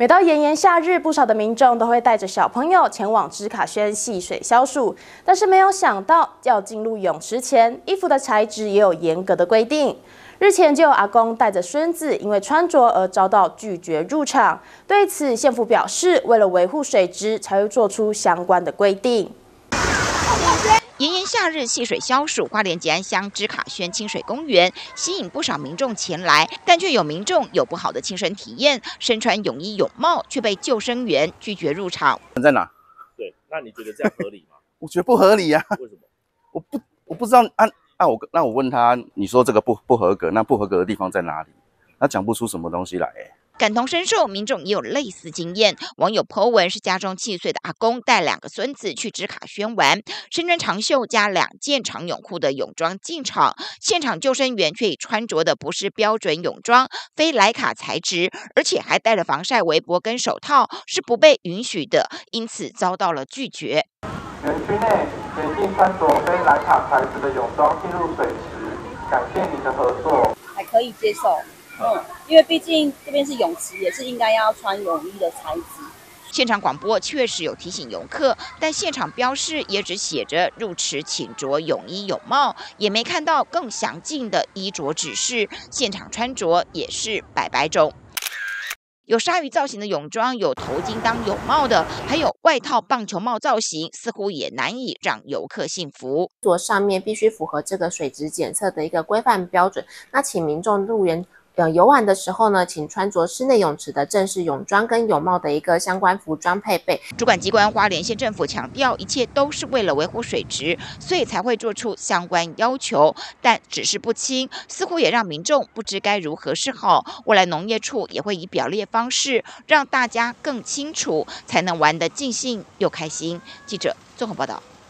每到炎炎夏日，不少的民众都会带着小朋友前往芝卡轩戏水消暑，但是没有想到，要进入泳池前，衣服的材质也有严格的规定。日前就有阿公带着孙子因为穿着而遭到拒绝入场，对此县府表示，为了维护水质，才会做出相关的规定。 炎炎夏日戏水消暑，花莲吉安乡芝卡轩清水公园吸引不少民众前来，但却有民众有不好的亲身体验，身穿泳衣泳帽却被救生员拒绝入场。 在哪？ 对，那你觉得这样合理吗？ 我觉得不合理呀、 为什么？ 我不知道那我问他，你说这个不合格，那不合格的地方在哪里？他讲不出什么东西来、 感同身受，民众也有类似经验。网友 po 文是家中7岁的阿公带2个孙子去芝卡轩玩，身穿长袖加2件长泳裤的泳装进场，现场救生员却已穿着的不是标准泳装，非莱卡材质，而且还戴了防晒围脖跟手套，是不被允许的，因此遭到了拒绝。 园区内严禁穿着非莱卡材质的泳装进入水池，感谢你的合作。 还可以接受。因为毕竟这边是泳池，也是应该要穿泳衣的材质。 现场广播确实有提醒游客，但现场标示也只写着入池请着泳衣泳帽，也没看到更详尽的衣着指示。现场穿着也是百百种，有鲨鱼造型的泳装，有头巾当泳帽的，还有外套棒球帽造型，似乎也难以让游客信服。 上面必须符合这个水质检测的一个规范标准。那请民众入园游玩的时候呢，请穿着室内泳池的正式泳装跟泳帽的一个相关服装配备。 主管机关花莲县政府强调，一切都是为了维护水质，所以才会做出相关要求。但指示不清，似乎也让民众不知该如何是好。未来农业处也会以表列方式，让大家更清楚，才能玩得尽兴又开心。记者综合报道。